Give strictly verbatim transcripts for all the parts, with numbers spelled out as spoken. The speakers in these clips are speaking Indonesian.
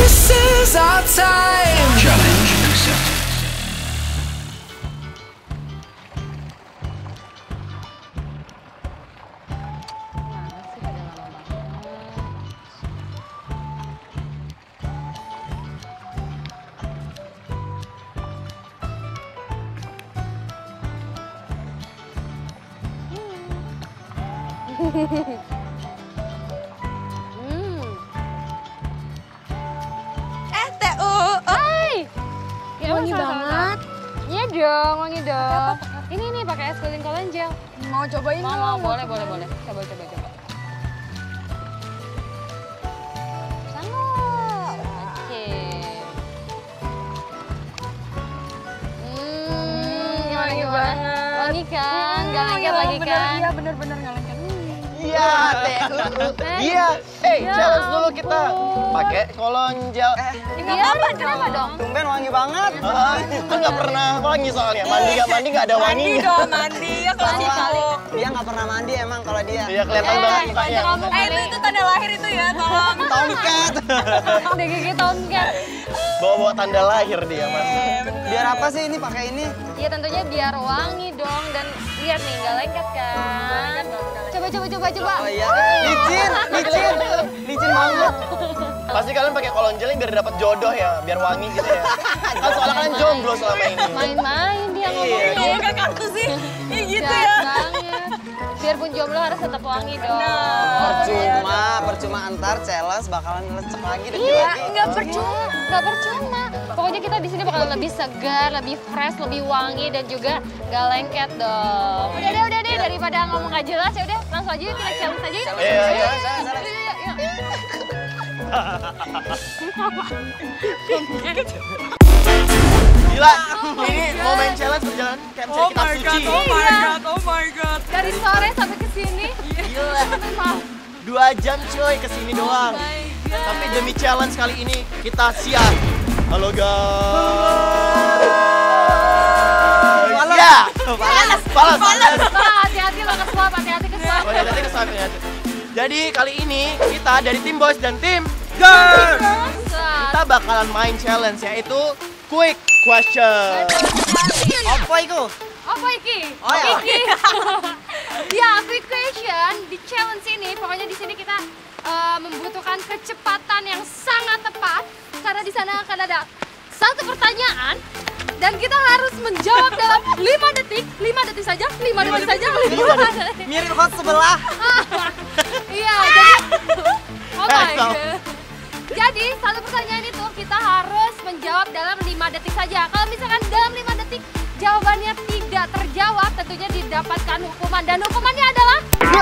This is our time. Challenge accepted. Hmm. Eh, T U. Hai. Ya, Wangi sama-sama. banget. Iya dong, wangi dong. Ini nih pakai es kulin kolan gel. Mau cobain Mau, dong? mau, boleh, boleh, boleh. Coba, coba, coba. Sanggup. Oke. Hmm, wangi gimana? banget. Wangi kan? Gak lengket Hmm, lagi bener, kan? Iya, bener-bener nggak lengket. Iya, T U. Iya. Eh, Ya challenge dulu kita. ampun. Pakai kolon gel. Eh, Ini apa? Kenapa dong? tumben wangi banget. Ah, kan nggak pernah wangi soalnya. Mandi nggak mandi nggak ada Mandi wanginya. dong, mandi ya kalau Mandi gitu. kali. Dia nggak pernah mandi emang kalau dia. Iya, kelihatan banget mukanya. kamu Eh, itu, itu tanda lahir itu ya, tolong. Tomcat. Udah gigi tomcat. Bawa-bawa tanda lahir dia, Mas. Biar apa sih ini pakai ini? Iya tentunya biar wangi dong dan lihat nih nggak lengket kan. Coba coba coba coba. Oh iya, licin, licin, licin banget. Pasti kalian pakai kolon gel biar dapat jodoh ya, biar wangi gitu ya. Kan soalnya kalian jomblo selama ini. Main-main dia ngomongnya. Iya, kan kartu sih. Iya gitu Jahat ya. banget. Biarpun jomblo harus tetap wangi dong. Percuma, percuma antar challenge bakalan lecek lagi deh Iya, lagi. nggak percuma, nggak percuma. Pokoknya kita di sini bakal lebih segar, lebih fresh, lebih wangi dan juga nggak lengket dong. Udah deh, udah deh daripada ngomong nggak jelas ya udah langsung aja yuk kita challenge aja yuk. Iya, iya. Yuk, yuk, yuk, yuk. Gila, ini mau main challenge berjalan kayak Oh kitab my suci. god, oh my god, oh my god. Dari sore sampai ke sini. Gila. Dua jam cuy kesini doang. Tapi demi challenge kali ini kita siap. Halo guys. Ya. Panas, panas, panas. Bang, hati-hati lo ke swab, hati-hati ke swab. Oh, ya, nanti kesana, nanti. Jadi kali ini kita dari tim boys dan tim girls. Kita bakalan main challenge yaitu quick question. Apa itu? Apa iki? Oh, ya. Iki. Ya, quick question di challenge ini pokoknya di sini kita eh, membutuhkan kecepatan yang sangat tepat karena di sana akan ada satu pertanyaan dan kita harus menjawab dalam lima detik, lima detik saja, lima detik saja, lima detik. Mirip hot sebelah. Iya, jadi oh my Eh, stop. god. Jadi satu pertanyaan itu kita harus menjawab dalam lima detik saja. Kalau misalkan dalam lima detik jawabannya tidak terjawab, tentunya didapatkan hukuman dan hukumannya adalah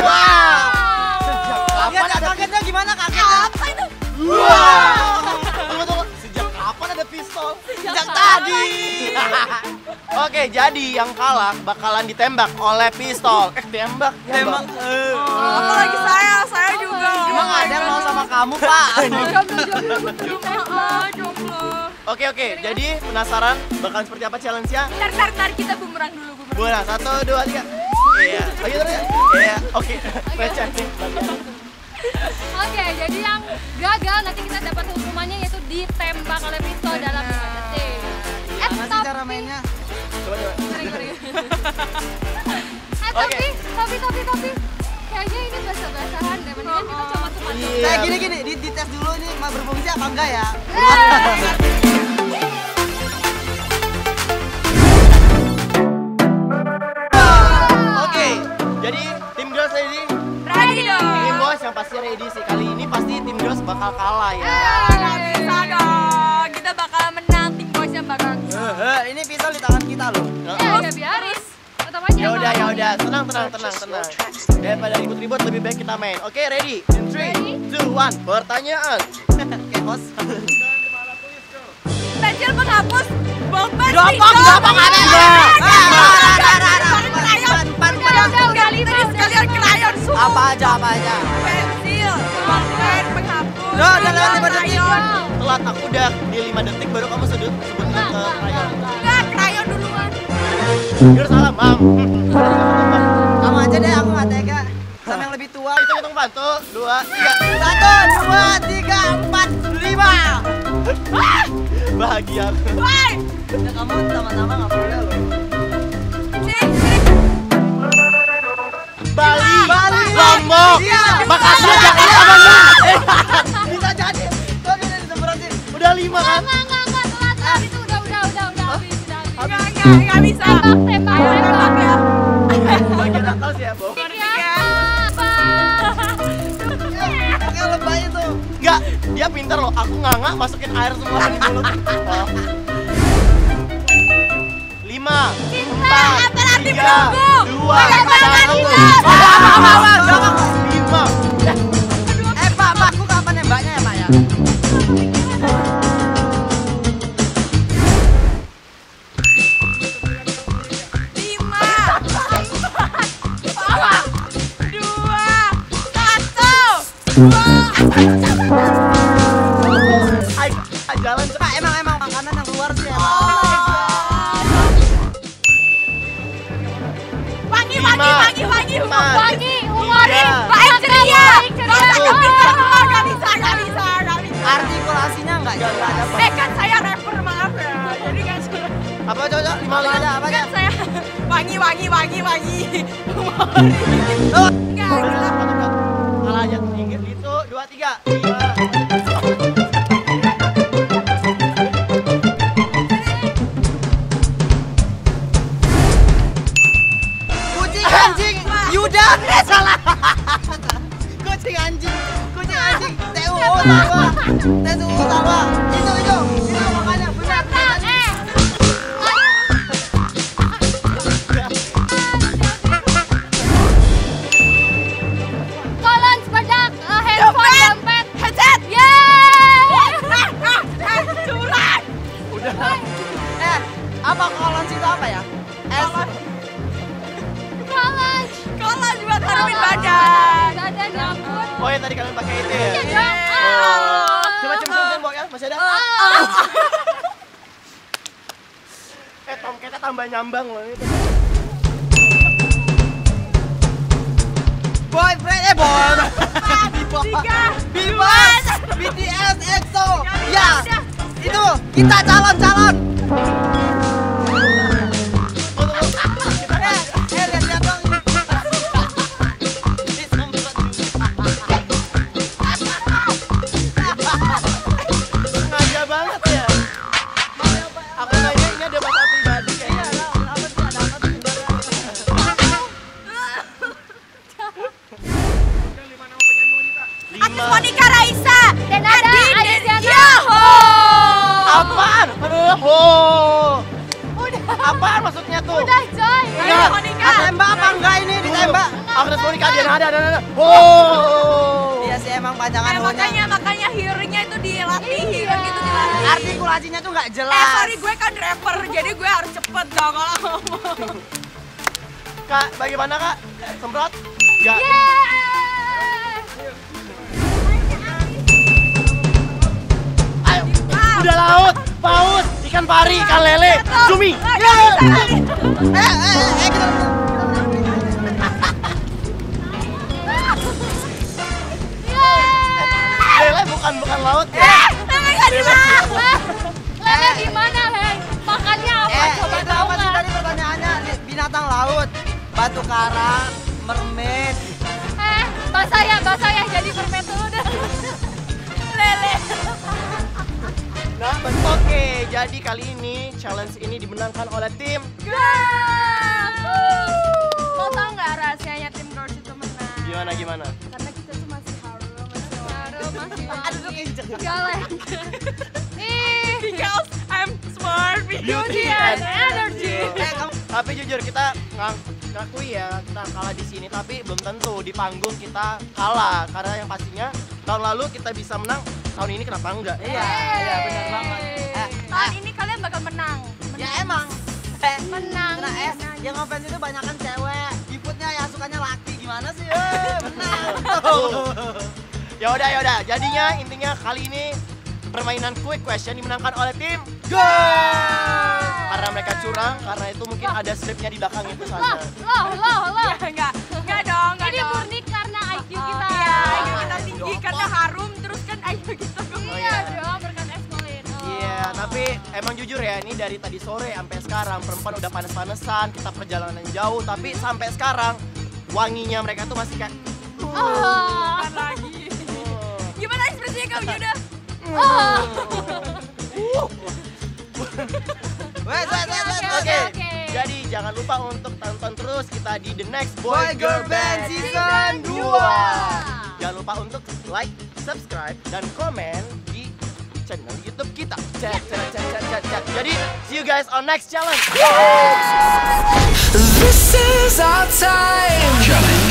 Kapan ada kagetnya gimana kagetnya? apa itu? Wow. Tunggu, tunggu. Sejak kapan ada pistol? Sejak tadi. Oke, jadi yang kalah bakalan ditembak oleh pistol. Eh, tembak. Emang, eh. Apalagi saya, saya juga. emang ada yang mau sama kamu, Pak? Jomblo, jomblo. Oke, oke. Jadi penasaran bakalan seperti apa challenge-nya? Ntar, ntar, ntar kita bumerang dulu, bumerang. Bola, satu, dua, tiga. Iya. Lagi terus ya? Iya, oke. Receh nih. Oke, jadi yang gagal nanti kita dapat hukumannya yaitu ditembak oleh pistol dalam lima detik. Eh, Gimana sih cara mainnya? Coba, coba. Ngeri, ngeri. Eh, tapi, tapi, tapi, tapi, kayaknya ini basah-basahan deh. Mendingan kita coba cuma Iya. Kayak gini gini, di, di tes dulu nih mau berfungsi apa enggak ya? Oke, jadi tim girls ready? Ready dong. Tim boys yang pasti ready sih. Kali ini pasti tim girls bakal kalah ya. Nggak bisa dong. Kita bakal menang, tim boys yang bakal. Eh, ini pisau di tangan kita loh. Eh, ya biarin. Tetap aja. Ya udah, ya Bang. udah. Tenang, tenang, tenang, tenang. Daripada ribut-ribut, lebih baik kita main. Oke, ready? In three, two, one. Pertanyaan. Kayak host. Pensil penghapus. Bomba. Gampang, gampang ada. Udah, udah, udah lima. Sekalian krayon. Apa aja, apa aja. Pensil, pulpen, penghapus. Udah, udah lewat lima detik. krayon. Telat aku udah di lima detik baru kamu sebut sebutin Bang, ke bang, krayon. bang, bang. Enggak, krayon duluan. Girls salah, Bang. Kamu aja deh, aku nggak tega. Sama yang lebih tua. Hitung-hitung bantu. Dua, tiga. Satu, dua, tiga, empat, lima. bahagia. Woi. Ya kamu sama-sama nggak boleh loh. Sini, sini. Bali, Bali. Lombok, Iya. Makassar, Jakarta, Bandung. Bisa jadi. Kok bisa disemprotin? Udah lima kan? Enggak, enggak, enggak, telat, telat. Itu udah, udah, udah, udah habis, udah habis. Enggak, enggak, enggak bisa. Tembak, tembak, Tembak tembak. ya. Bagian atas ya, Bo. Iya, Pak. Pakai lebay itu. Enggak, dia pintar loh. Aku nganga masukin air semua di mulut. Oh. Lima, empat, apa arti tiga, menunggu? dua, Apa arti satu. menunggu? Apa, apa, apa, jangan. Lima. Eh Pak, Pak, aku kapan nembaknya ya Pak ya? Lima. Empat. Dua. Satu. Ayo, jalan. Pak, emang emang makanan yang keluar sih emang. Wangi, Lima. wangi, wangi, wangi. Empat. Wangi, humorin. Tiga. Baik ceria. Baik ceria. Gak usah pintar semua, gak bisa, gak bisa, gak bisa. Artikulasinya nggak jelas. Eh kan saya rapper maaf ya, jadi kan suruh. Apa cocok? Lima, Apa lima. aja, apa aja? Kan saya wangi, wangi, wangi, wangi. Oh. Enggak, gila. Kalah aja. Ingat itu, dua, tiga. Lima. Kucing anjing. Yuda. Eh, salah. Kucing anjing. Kucing anjing. T U U sama. T U U sama. Itu itu. Itu makanya benar. benar. Eh, kolon, sepadak, eh, handphone, dompet. Headset. Yeay. Curang. Udah. Eh, apa kolon situ apa ya? S. Kolon. Kolon buat harumin badan. Badan, ya ampun. Oh ya tadi kalian pakai itu ya? Iya dong. Oh. Coba cium-cium Bo ya, masih ada? Eh Tom, kita tambah nyambang loh itu. Boyfriend eh boy. Tiga. Bebas. B T S E X O. Ya. Itu kita calon-calon. Eh, eh lihat-lihat dong. Sengaja banget ya. Aku nanya ini ada masalah pribadi kayaknya. Agnes Lima. Monica Raisa. Dan ada Adistiana. Yoho. Apaan? Aduh, ho. Apaan maksudnya tuh? Udah, Joy. Enggak. Monica. Tembak apa enggak ini ditembak? Agnes Monica dia ada ada ada. Oh. Iya sih emang panjangan Eh, ho-nya. makanya makanya hearingnya itu dilatih, hearing itu dilatih. Artikulasinya tuh nggak jelas. Eh sorry gue kan rapper, jadi gue harus cepet dong kalau ngomong. Kak, bagaimana Kak? Semprot? Enggak. Yeay. Ayo. Udah laut, paus, ikan pari, ikan lele, cumi. Eh, gak bisa kali. Eh, eh, eh, eh, kita Lele bukan bukan laut ya. Eh, tangan gak dibilang. Lele gimana, Lele? Makannya apa? Eh, Coba itu tahu apa sih nggak? tadi pertanyaannya? Binatang laut, batu karang, mermaid. Eh, bahasa ya, bahasa ya jadi permen tuh udah. Lele. Nah, oke, jadi kali ini challenge ini dimenangkan oleh tim Mau tau nggak rahasianya tim Girls itu menang? gimana gimana? Karena kita tuh masih harum, masih Baru masih Aduh, tuh kenceng. galeng. Ih, Because I'm smart, beauty and and energy. Eh, kamu Tapi jujur kita ngang ngakui ya kita kalah di sini, tapi belum tentu di panggung kita kalah karena yang pastinya tahun lalu kita bisa menang, tahun ini kenapa enggak? Iya, iya benar banget. Eh, Tahun eh, ini kalian bakal menang. ya emang. Eh, menang. Kena S, yang ngefans itu banyak kan cewek. Giputnya ya sukanya laki gimana sih? Eh, menang. Ya udah ya udah, jadinya intinya kali ini permainan quick question dimenangkan oleh tim Girls. karena mereka curang, karena itu mungkin ada stripnya di belakang itu Loh, sana. loh, loh, loh. Ya enggak, enggak dong, enggak Ini dong. murni karena I Q kita. Iya, I Q kita tinggi karena harum, terus kan I Q kita Oh, Iya iya. dong, berkat es kulit. Oh. Iya, tapi emang jujur ya, ini dari tadi sore sampai sekarang perempuan udah panas-panesan, kita perjalanan jauh, tapi sampai sekarang wanginya mereka tuh masih kayak Oh. lagi. Gimana ekspresinya Kak Yuda? Oh. Wes, wes, wes, wes. Oke, oke. jadi jangan lupa untuk tonton terus kita di The Next Boy Boy Girl Girl Band Band Season dua. dua. Jangan lupa untuk like, subscribe, dan komen di channel YouTube kita. Cek, cek, cek, cek, cek, cek. Jadi, see you guys on next challenge. This is our time. Challenge.